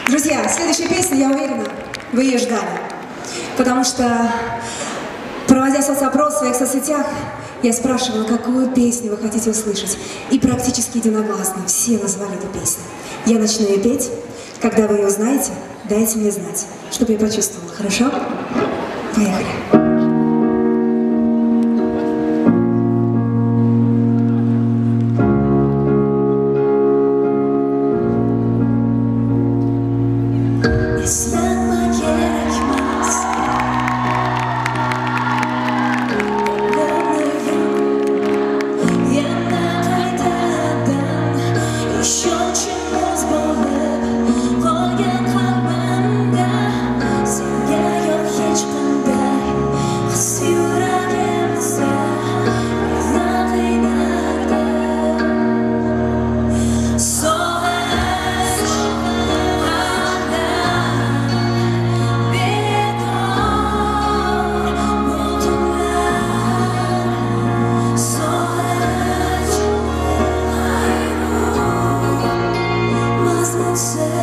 Друзья, следующая песня, я уверена, вы ее ждали. Потому что, проводя соцопрос в своих соцсетях, я спрашивала, какую песню вы хотите услышать. И практически единогласно все назвали эту песню. Я начну ее петь. Когда вы ее узнаете, дайте мне знать, чтобы я почувствовала. Хорошо? Поехали. Say